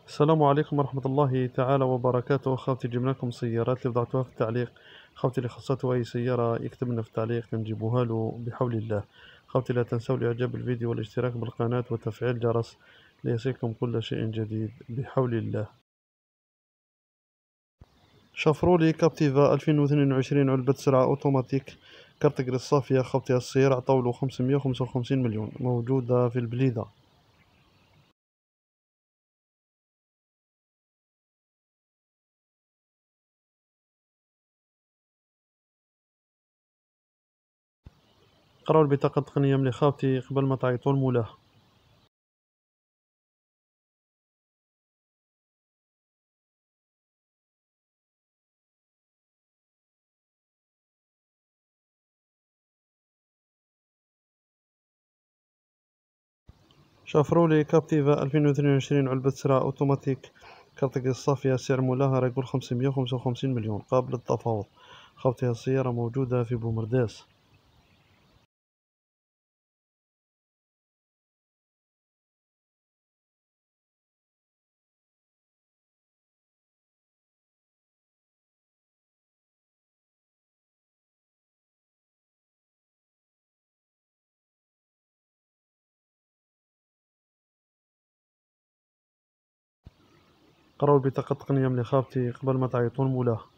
السلام عليكم ورحمة الله تعالى وبركاته. خاوتي جبنا لكم سيارات اللي وضعتوها في التعليق. خاوتي اللي خاصته أي سيارة يكتب لنا في التعليق نجيبوها له بحول الله. خاوتي لا تنسوا الإعجاب بالفيديو والاشتراك بالقناة وتفعيل الجرس ليصلكم كل شيء جديد بحول الله. شافرولي كابتيفا 2022 علبة سرعة أوتوماتيك كارت جريس صافية. خاوتي السيارة عطاولو 555 مليون، موجودة في البليدة. قراو البطاقة التقنية ملي خاوتي قبل ما تعيطوا المولاه. شافرولي كابتيفا 2022 علبة سرعة أوتوماتيك كارت جريس صافية. سعر مولاها راه يقول 555 مليون قابل للتفاوض. خاوتي السيارة موجودة في بومرداس. قراو البطاقة التقنية ملي خاوتي قبل ما تعيطوا المولاه.